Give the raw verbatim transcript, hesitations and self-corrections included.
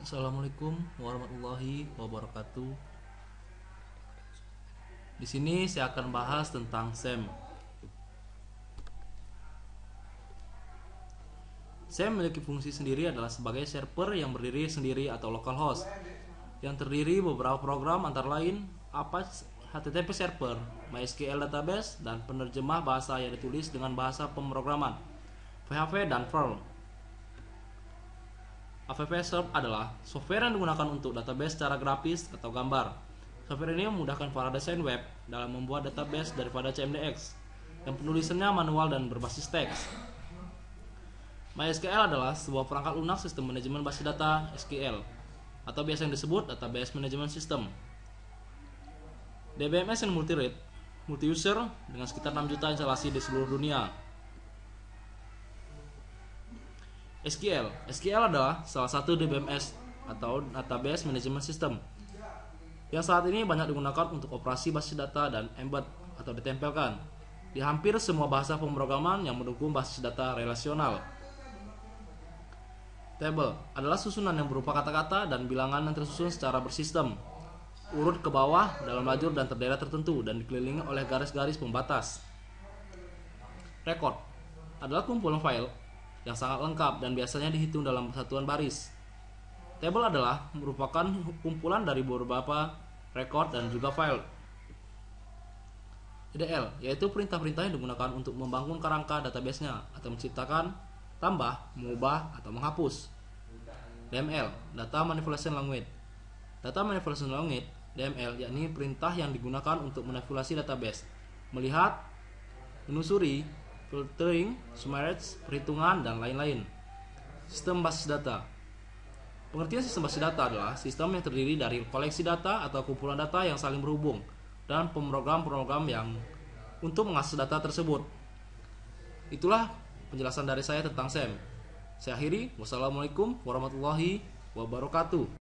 Assalamualaikum warahmatullahi wabarakatuh. Di sini saya akan bahas tentang S E M. S E M memiliki fungsi sendiri adalah sebagai server yang berdiri sendiri atau localhost yang terdiri beberapa program antara lain Apache H T T P Server, MySQL Database, dan penerjemah bahasa yang ditulis dengan bahasa pemrograman P H P dan Perl. A V P Serve adalah software yang digunakan untuk database secara grafis atau gambar. Software ini memudahkan para desain web dalam membuat database daripada C M D X yang penulisannya manual dan berbasis teks. MySQL adalah sebuah perangkat lunak sistem manajemen basis data S Q L atau biasa yang disebut Database Management System. D B M S yang multi-rate, multi-user dengan sekitar enam juta instalasi di seluruh dunia. S Q L. S Q L adalah salah satu D B M S atau Database Management System yang saat ini banyak digunakan untuk operasi basis data dan embed atau ditempelkan di hampir semua bahasa pemrograman yang mendukung basis data relasional. Table adalah susunan yang berupa kata-kata dan bilangan yang tersusun secara bersistem, urut ke bawah dalam lajur dan terdaerah tertentu dan dikelilingi oleh garis-garis pembatas. Record adalah kumpulan file yang sangat lengkap dan biasanya dihitung dalam satuan baris. Table adalah merupakan kumpulan dari beberapa record dan juga file. D D L yaitu perintah-perintah yang digunakan untuk membangun kerangka database-nya atau menciptakan, tambah, mengubah, atau menghapus. D M L, Data Manipulation Language. Data Manipulation Language, D M L, yakni perintah yang digunakan untuk manipulasi database, melihat, menelusuri, filtering, summarize, perhitungan, dan lain-lain. Sistem basis data. Pengertian sistem basis data adalah sistem yang terdiri dari koleksi data atau kumpulan data yang saling berhubung dan pemrogram-program yang untuk mengakses data tersebut. Itulah penjelasan dari saya tentang S E M. Saya akhiri. Wassalamualaikum warahmatullahi wabarakatuh.